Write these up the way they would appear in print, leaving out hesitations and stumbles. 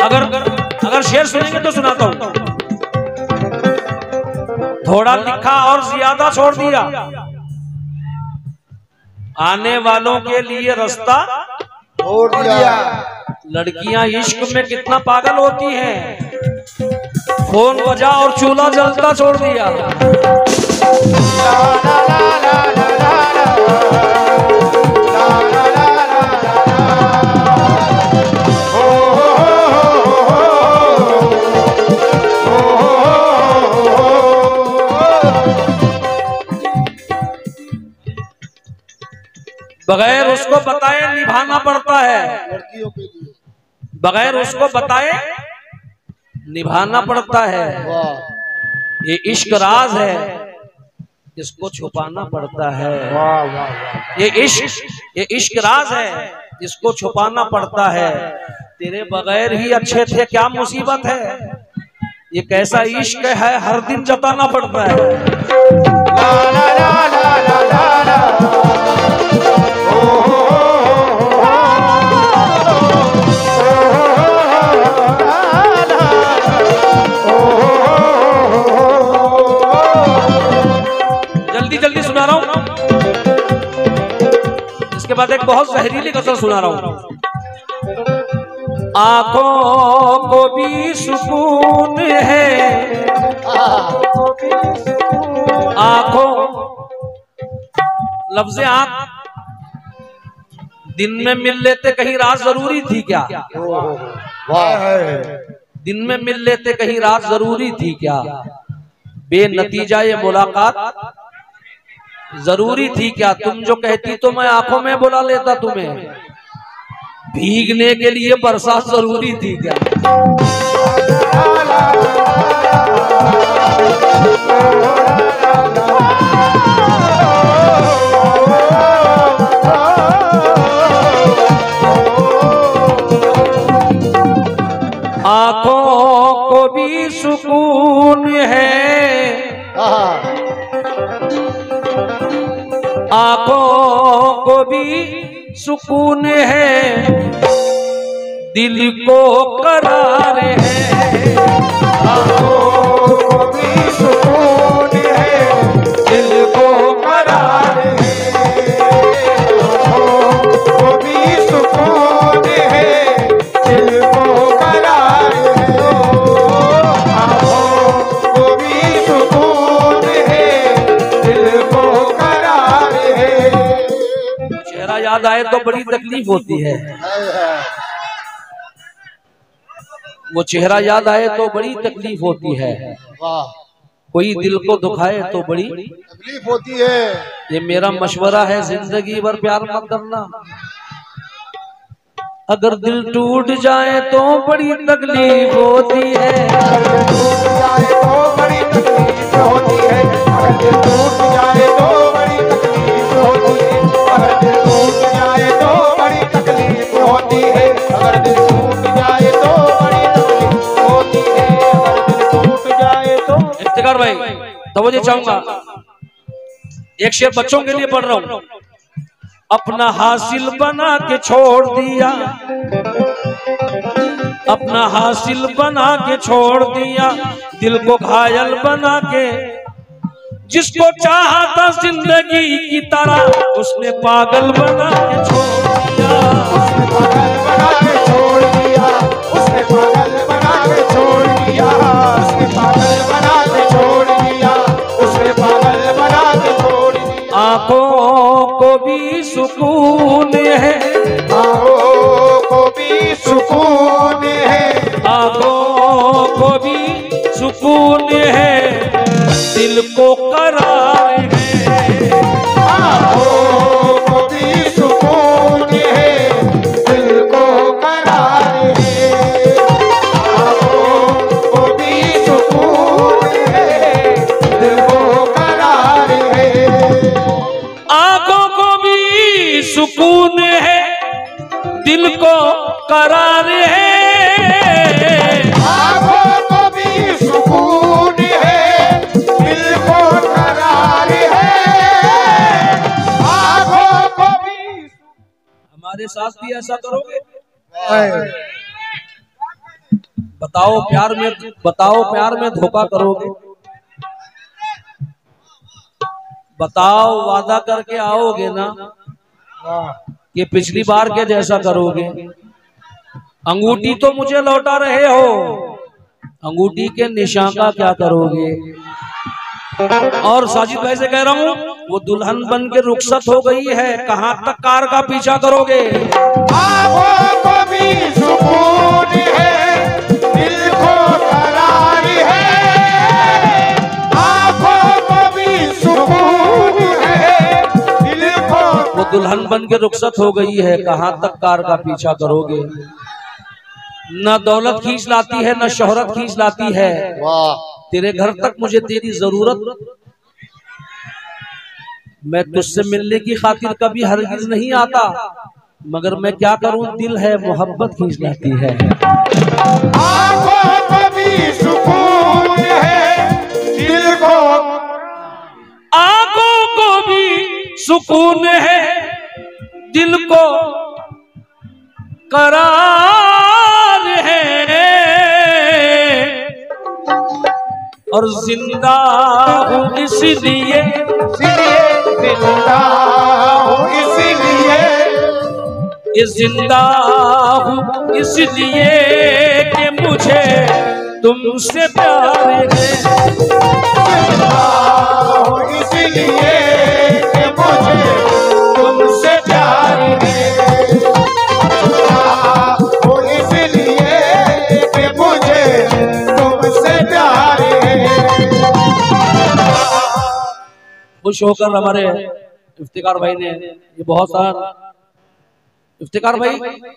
अगर शेर सुनेंगे तो सुनाता हूं। थोड़ा लिखा और ज्यादा छोड़ दिया, आने वालों के लिए रास्ता छोड़ दिया। लड़कियां इश्क में कितना पागल होती हैं, फोन बजा और चूल्हा जलता छोड़ दिया। बगैर उसको बताए निभाना पड़ता है, लड़कियों के लिए बगैर उसको बताए निभाना पड़ता है। ये इश्क राज है, इसको छुपाना पड़ता है। ये इश्क राज है, इसको छुपाना पड़ता है। तेरे बगैर ही अच्छे थे क्या मुसीबत है, ये कैसा इश्क है हर दिन जताना पड़ता है। ला ला ला ला ला ला ला। जल्दी सुना रहा हूं, इसके बाद एक बहुत जहरीली गजल सुना रहा हूं। आंखों को भी सुकून है, आंखों लफ्ज़े आंख दिन में मिल लेते कहीं रात जरूरी थी क्या, दिन में मिल लेते कहीं रात जरूरी थी क्या, बेनतीजा ये मुलाकात जरूरी थी क्या, तुम जो कहती तो मैं आंखों में बुला लेता तुम्हें, भीगने के लिए बरसात जरूरी थी क्या। आंखों को भी सुकून है, आंखों को भी सुकून है, दिल को करार है। आंखों को भी सुकून है, दिल को करार है। आंखों को भी सुकून है, दिल को करार है। आंखों को भी सुकून है, दिल को करार है। चेहरा याद आए तो बड़ी तकलीफ होती है, वो चेहरा याद आए तो बड़ी तकलीफ होती है, कोई दिल को दुखाए तो बड़ी तकलीफ होती है। ये मेरा मशवरा है, जिंदगी भर प्यार मत करना, अगर दिल टूट जाए तो बड़ी तकलीफ होती है, अगर दिल टूट जाए तो बड़ी तकलीफ होती है, अगर दिल टूट जाए तो बड़ी तकलीफ होती है, अगर दिल टूट जाए तो बड़ी तकलीफ होती है, अगर दिल टूट जाए तो बड़ी तकलीफ होती है, अगर दिल टूट जाए तो। इफ्तिकार भाई तवज्जो चाहूंगा, एक शेर बच्चों के लिए पढ़ रहा हूं। अपना हासिल बना के छोड़ दिया, अपना हासिल बना के छोड़ दिया, दिल को घायल बना के, जिसको चाहा था जिंदगी की तरह उसने पागल बना के छोड़ दिया, उसने पागल बना के छोड़ दिया, उसने पागल बना के छोड़ दिया, उसने पागल बना के छोड़ दिया, उसने पागल बना के छोड़ दिया। आंखों को भी सुकून है, आंखों को भी सुकून है, आंखों को भी सुकून है, दिल को करार है। आंखों को भी सुकून है, दिल को करार है। आंखों को भी सुकून है, दिल को करार है। आंखों को भी सुकून है, दिल को करार है। आंखों को भी सुकून है, दिल को करार है। आंखों को भी। हमारे साथ भी ऐसा करोगे? बताओ प्यार में धोखा करोगे? बताओ वादा करके आओगे ना कि पिछली बार के जैसा करोगे? अंगूठी तो मुझे लौटा रहे हो, अंगूठी के निशान का क्या करोगे? और साजिद भाई से कह रहा हूँ, वो दुल्हन बन के रुखसत हो गई है, कहाँ तक कार का पीछा करोगे? आँखों को भी सुकून है, दिल को करार है। आँखों को भी सुकून है, दिल को। वो दुल्हन बन के रुखसत हो गई है, कहाँ तक कार का पीछा करोगे? न दौलत खींच लाती है, न शोहरत खींच लाती है। वाह। तेरे घर तक मुझे तेरी जरूरत, मैं तुझसे मिलने की खातिर कभी हरगिज नहीं आता, मगर मैं क्या करूं, दिल है मोहब्बत खींच लाती है। आँखों को भी सुकून है, दिल को। आँखों को भी सुकून है, दिल को करार है, और जिंदा हूँ इसलिए जिंदा हूँ इसलिए, जिंदा हूँ इसलिए कि मुझे तुमसे प्यार है। जिंदा हूँ इसलिए कि मुझे तुमसे प्यार है। जिंदा हूँ इसलिए कि मुझे तुमसे प्यार है। खुश होकर हमारे इफ्तिकार भाई ने ये बहुत सारा, इफ्तिकार भाई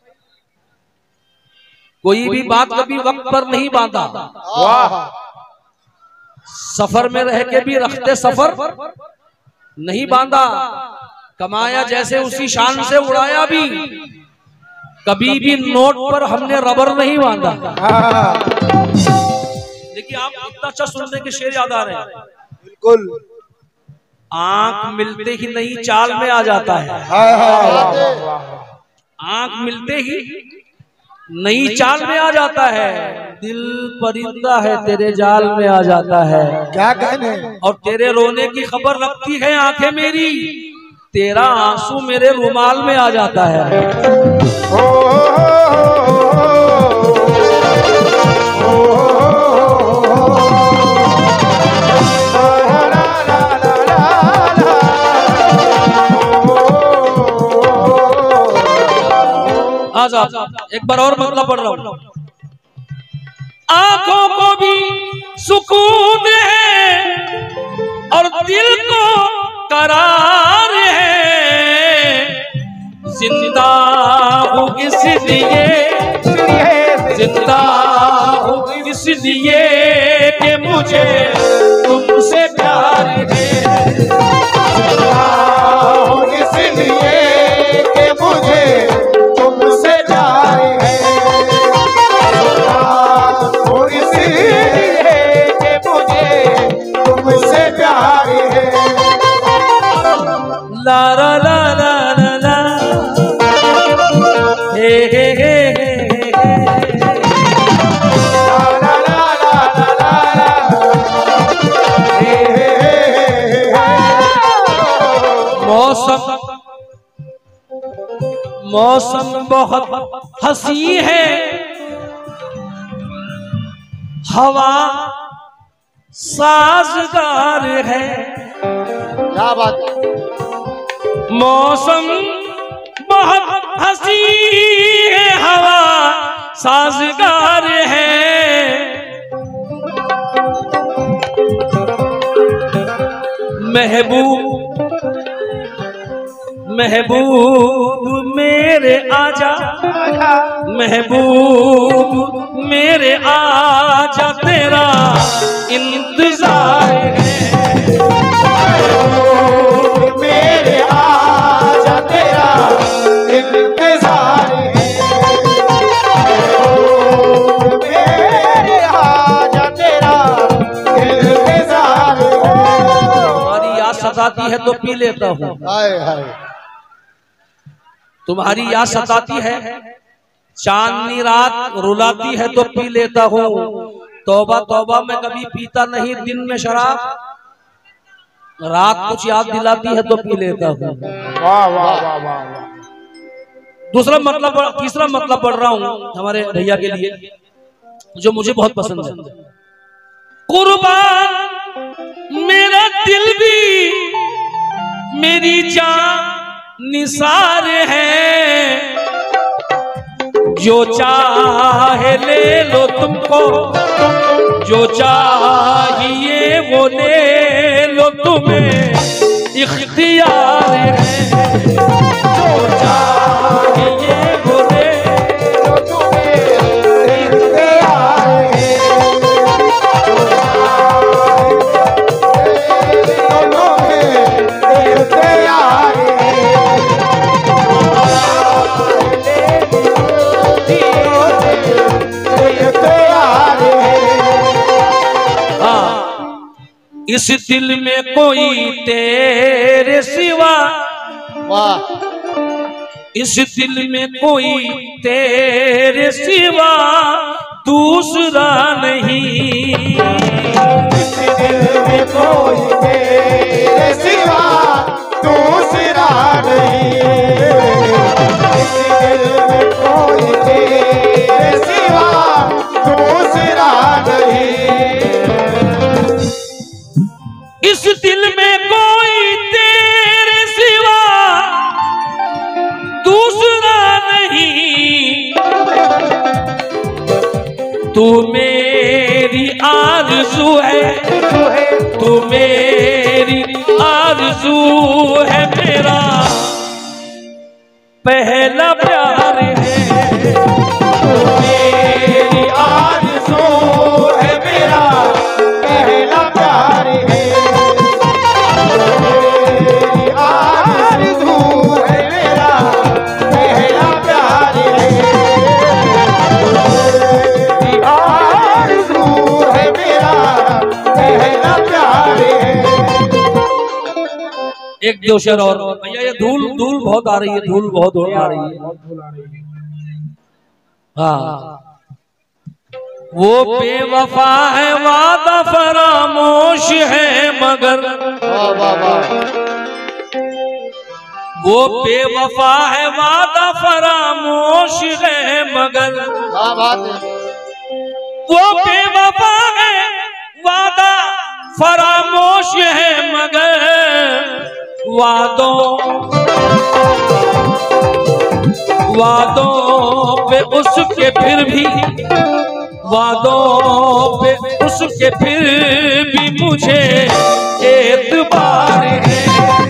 कोई भी बात कभी वक्त पर नहीं बांधा, वाह। सफर में रह के भी रखते सफर नहीं बांधा, कमाया जैसे उसी शान से उड़ाया भी, कभी भी नोट पर हमने रबर नहीं बांधा। देखिए आप इतना अच्छा सुनने के शेर याद आ रहे हैं। बिल्कुल। आंख मिलते ही नई चाल में आ जाता है, आंख मिलते ही नई चाल में आ जाता है, दिल परिंदा है तेरे जाल में आ जाता है। क्या कहने? और तेरे रोने की खबर रखती है आंखें मेरी, तेरा आंसू मेरे रुमाल में आ जाता है। एक बार और मतलब पढ़ रहा हूं। आंखों को भी सुकून है और दिल को करार है, जिंदा हूँ इसलिए, जिंदा हूँ इसलिए कि मुझे तुमसे प्यार है। जिंदा हूँ इसलिए कि मुझे तुमसे प्यार है। जिंदा हूँ इसलिए कि मुझे तुमसे प्यार है। ला ला ला ला ला ला, हे हे हे हे, ला ला ला ला ला ला, हे हे हे। मौसम बहुत हंसी है, हवा साजगार है। क्या बात है? मौसम बहुत हंसी है, हवा साजगार है। महबूब मेरे आजा, महबूब मेरे आजा, तेरा इंतजार है। मेरे आजा तेरा इंतजार है। मेरे आजा तेरा इंतजार है। तुम्हारी याद सताती है तो पी लेता हूँ, हाय हाय। तुम्हारी याद सताती है चांदनी रात रुलाती है तो पी लेता हूँ, तौबा तौबा मैं कभी पीता नहीं दिन में शराब, रात कुछ याद दिलाती है तो पी लेता हूँ। वाह वाह वाह वाह। दूसरा मतलब, तीसरा मतलब पढ़ रहा हूँ हमारे भैया के लिए जो मुझे बहुत पसंद है। कुर्बान मेरा दिल भी मेरी जान निसार है, जो चाहे ले लो तुमको, जो चाहिए वो ले लो, तुम्हें इख्तियार है, जो चाहिए वो ले लो, तुम्हें इख्तियार है, जो चाहिए इख्तियार इस दिल में कोई तेरे सिवा, वाह, इस दिल में कोई तेरे सिवा दूसरा नहीं, इस दिल में कोई तेरे सिवा दूसरा नहीं, इस दिल में कोई तेरे सिवा दूसरा नहीं, इस दिल में कोई तेरे सिवा दूसरा नहीं, तू मेरी आरज़ू है, तू मेरी आरज़ू है, मेरा पहला प्यार है, तू मेरी आरज़ू है, मेरा पहला प्यार है, एक दो शेर और भैया। ये धूल धूल बहुत आ रही है, धूल बहुत आ रही है। हाँ, वो बेवफा है वादा फरामोश है मगर, वाह वाह वाह, वो बेवफा है वादा फरामोश है मगर, क्या बात है, वो बेवफा है वादा फरामोश है मगर, वादों पे उसके फिर भी, वादों पे उसके फिर भी मुझे एतबार है,